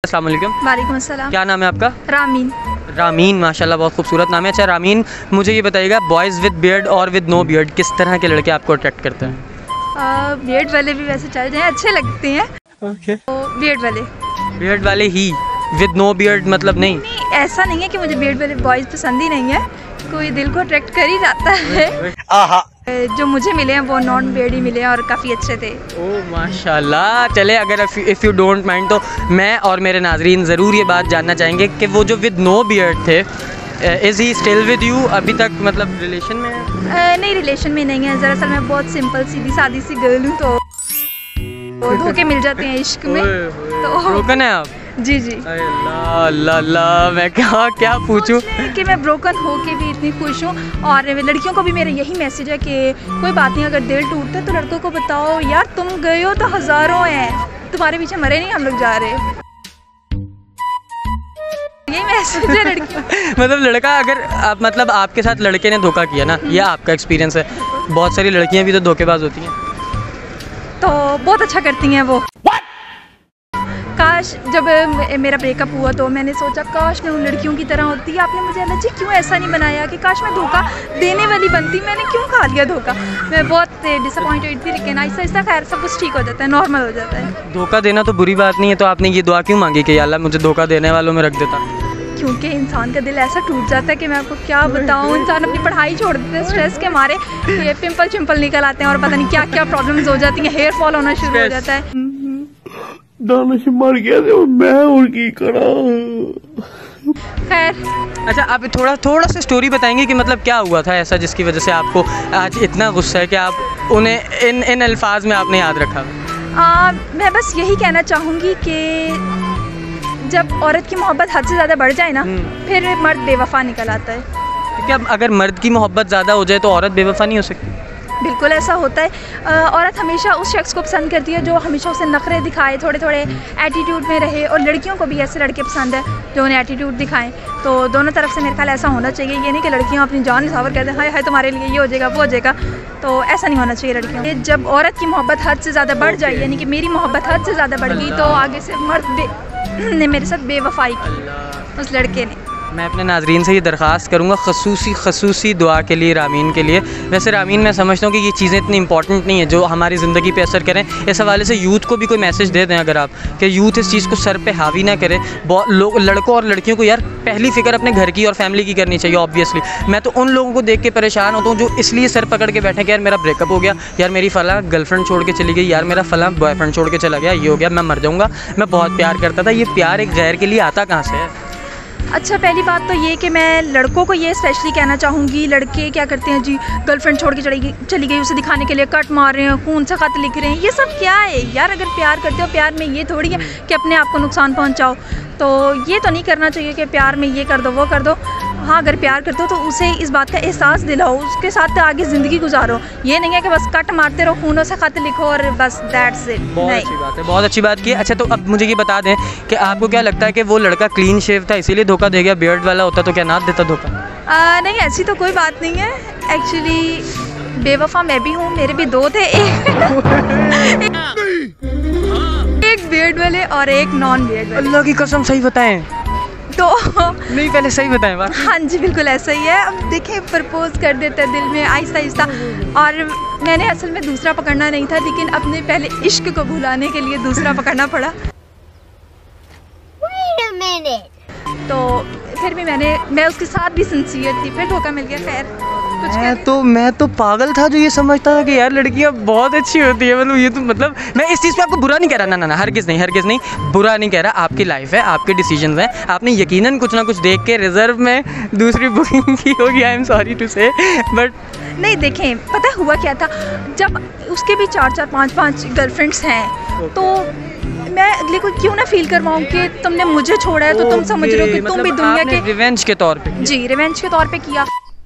अस्सलाम वालेकुम। वालेकुम अस्सलाम। क्या नाम है आपका? रामीन। रामीन, माशाल्लाह बहुत खूबसूरत नाम है। अच्छा रामीन, मुझे ये बताइएगा बॉयज़ विद बियर्ड और विद नो बियर्ड किस तरह के लड़के आपको अट्रैक्ट करते हैं? बियर्ड वाले भी वैसे चल जाएं, अच्छे लगते हैं। ओके। तो बियर्ड वाले। बियर्ड वाले ही, विद नो बियर्ड मतलब नहीं? नहीं, ऐसा नहीं है कि मुझे बियर्ड वाले बॉयज़ पसंद ही नहीं है, कोई दिल को अट्रैक्ट कर ही जाता है। आहा। जो मुझे मिले हैं वो नॉन बियर्ड ही मिले हैं और काफ़ी अच्छे थे। ओह माशाल्लाह। चले, अगर इफ़ यू डोंट माइंड तो मैं और मेरे नाजरीन ज़रूर ये बात जानना चाहेंगे कि वो जो विद नो बियर्ड थे, is he still with you? अभी तक मतलब रिलेशन में है? नहीं, रिलेशन में नहीं है। दरअसल मैं बहुत सिंपल सीधी सादी सी गर्ल हूँ, तो धोखे मिल जाते हैं इश्क में। तो ब्रोकन है आप? जी जी। अल्लाह अल्लाह अल्लाह, मैं क्या पूछूं कि मैं ब्रोकन हो के भी इतनी खुश हूँ। और लड़कियों को भी मेरा यही मैसेज है कि कोई बात नहीं, अगर दिल टूटता है तो लड़कों को बताओ यार, तुम गए हो तो हज़ारों हैं, तुम्हारे पीछे मरे नहीं, हम लोग जा रहे। यही मैसेज है लड़कियों। मतलब लड़का अगर आप मतलब आपके साथ लड़के ने धोखा किया ना, ये आपका एक्सपीरियंस है, बहुत सारी लड़कियां भी तो धोखेबाज होती हैं, तो बहुत अच्छा करती हैं वो। काश जब मेरा ब्रेकअप हुआ तो मैंने सोचा काश मैं उन लड़कियों की तरह होती। आपने मुझे अल्लाह जी क्यों ऐसा नहीं बनाया कि काश मैं धोखा देने वाली बनती, मैंने क्यों खा लिया धोखा। मैं बहुत डिसअपॉइंटेड थी, लेकिन आहिस्ता आहिस्ता खैर सब कुछ ठीक हो जाता है, नॉर्मल हो जाता है। धोखा देना तो बुरी बात नहीं है, तो आपने ये दुआ क्यों मांगी कि या अल्लाह मुझे धोखा देने वालों में रख देता? क्योंकि इंसान का दिल ऐसा टूट जाता है कि मैं आपको क्या बताऊँ। इंसान अपनी पढ़ाई छोड़ देते हैं स्ट्रेस के मारे, ये पिंपल निकल आते हैं और पता नहीं क्या क्या प्रॉब्लम्स हो जाती हैं, हेयर फॉल होना शुरू हो जाता है। दानिश मर गया थे, मैं और की करा। खैर, अच्छा आप थोड़ा सा स्टोरी बताएंगे कि मतलब क्या हुआ था ऐसा जिसकी वजह से आपको आज इतना गुस्सा है कि आप उन्हें इन अल्फाज में आपने याद रखा? मैं बस यही कहना चाहूँगी कि जब औरत की मोहब्बत हद से ज़्यादा बढ़ जाए ना, फिर मर्द बेवफा निकल आता है। तो क्या अगर मर्द की मोहब्बत ज़्यादा हो जाए तो औरत बेवफा नहीं हो सकती? बिल्कुल ऐसा होता है। औरत हमेशा उस शख्स को पसंद करती है जो हमेशा उसे नखरे दिखाए, थोड़े थोड़े एटीट्यूड में रहे, और लड़कियों को भी ऐसे लड़के पसंद है जो उन्हें एटीट्यूड दिखाएं। तो दोनों तरफ से मेरे ख्याल ऐसा होना चाहिए। ये नहीं कि लड़कियां अपनी जान निछावर कहते हैं हाय हाय तुम्हारे लिए ये हो जाएगा वो हो जाएगा, तो ऐसा नहीं होना चाहिए लड़कियों। जब औरत की मोहब्बत हद से ज़्यादा बढ़ जाए, यानी कि मेरी मोहब्बत हद से ज़्यादा बढ़ गई, तो आगे से मर्द ने मेरे साथ बेवफाई की, उस लड़के ने। मैं अपने नाजरीन से ये दरख्वास्त करूँगा खसूसी दुआ के लिए रामीन के लिए। वैसे रामीन, मैं समझता हूँ कि ये चीज़ें इतनी इंपॉर्टेंट नहीं है जो हमारी ज़िंदगी पे असर करें। इस हवाले से यूथ को भी कोई मैसेज दे दें अगर आप, कि यूथ इस चीज़ को सर पे हावी ना करे। लोग लड़कों और लड़कियों को यार पहली फ़िक्र अपने घर की और फैमिली की करनी चाहिए ऑब्वियसली। मैं तो उन लोगों को देख के परेशान होता हूँ जो इसलिए सर पकड़ के बैठे कि यार मेरा ब्रेकअप हो गया, यार मेरी फ़लाँ गर्लफ्रेंड छोड़ के चली गई, यार मेरा फ़लाँ बॉयफ्रेंड छोड़ के चला गया, ये हो गया, मैं मर जाऊँगा, मैं बहुत प्यार करता था। ये प्यार एक गैर के लिए आता कहाँ से है? अच्छा, पहली बात तो ये कि मैं लड़कों को ये स्पेशली कहना चाहूँगी, लड़के क्या करते हैं जी, गर्लफ्रेंड छोड़ के चली गई उसे दिखाने के लिए कट मार रहे हैं, खून से खत लिख रहे हैं, ये सब क्या है यार? अगर प्यार करते हो, प्यार में ये थोड़ी है कि अपने आप को नुकसान पहुँचाओ। तो ये तो नहीं करना चाहिए कि प्यार में ये कर दो वो कर दो। हाँ, अगर प्यार करते हो तो उसे इस बात का एहसास दिलाओ, उसके साथ आगे ज़िंदगी गुजारो। ये नहीं है कि बस कट मारते रहो, खूनों से खत लिखो और बस दैट्स इट। बहुत अच्छी बात है, बहुत अच्छी बात की। अच्छा, तो अब मुझे ये बता दें कि आपको क्या लगता है कि वो लड़का क्लीन शेव था इसीलिए धोखा दे गया? बियर्ड वाला होता तो क्या ना देता धोखा? नहीं, ऐसी तो कोई बात नहीं है। एक्चुअली बेवफा मैं भी हूँ, मेरे भी दो थे, एक बियर्ड वाले और एक नॉन बियर्ड वाले। अल्लाह की कसम, सही बताएं तो नहीं, पहले सही बताएं बात। हाँ जी, बिल्कुल ऐसा ही है। अब देखें, प्रपोज कर देते हैं दिल में आहिस्ता आहिस्ता, और मैंने असल में दूसरा पकड़ना नहीं था, लेकिन अपने पहले इश्क को भुलाने के लिए दूसरा पकड़ना पड़ा। तो फिर भी मैं उसके साथ भी सिंसियर थी, फिर धोखा मिल गया। खैर मैं तो पागल था जो ये समझता था कि यार लड़कियां बहुत अच्छी होती है। मतलब ये तो मतलब मैं इस चीज़ पे आपको बुरा नहीं कह रहा, ना हरगिज़ नहीं, बुरा नहीं कह रहा। आपकी लाइफ है, आपके डिसीजंस हैं, आपने यकीनन कुछ ना कुछ देख के रिजर्व में दूसरी बुकिंग की होगी। I am sorry to say, but नहीं, देखें पता हुआ क्या था, जब उसके भी 4-4 5-5 गर्लफ्रेंड्स हैं, तो मैं अगले को क्यों ना फील करवाऊँ कि तुमने मुझे छोड़ा है तो तुम समझ रहे हो कि तुम भी दुनिया के रिवेंज के तौर पे। जी, रिवेंज के तौर पे किया।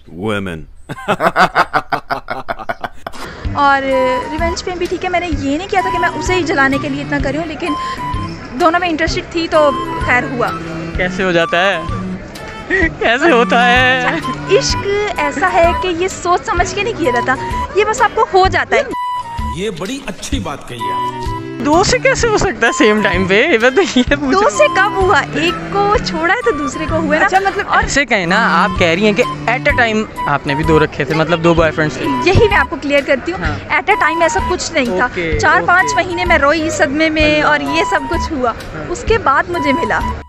और रिवेंज पे भी ठीक है, मैंने ये नहीं किया था कि मैं उसे ही जलाने के लिए इतना करी हूँ, लेकिन दोनों में इंटरेस्टेड थी तो खैर हुआ। कैसे हो जाता है? कैसे होता है? इश्क ऐसा है कि ये सोच समझ के नहीं किया जाता, ये बस आपको हो जाता है। ये बड़ी अच्छी बात कही है। दो से कैसे हो सकता है सेम टाइम पे? मैं तो ये पूछ दो से कब हुआ? एक को छोड़ा है तो दूसरे को हुए ना। अच्छा मतलब और से कहें ना, आप कह रही हैं कि एट अ टाइम आपने भी दो रखे थे, मतलब 2 बॉयफ्रेंड्स थे। यही मैं आपको क्लियर करती हूँ। हाँ। एट अ टाइम ऐसा कुछ नहीं था। ओके, 4-5 महीने मैं रोई सदमे में और ये सब कुछ हुआ। उसके बाद मुझे मिला।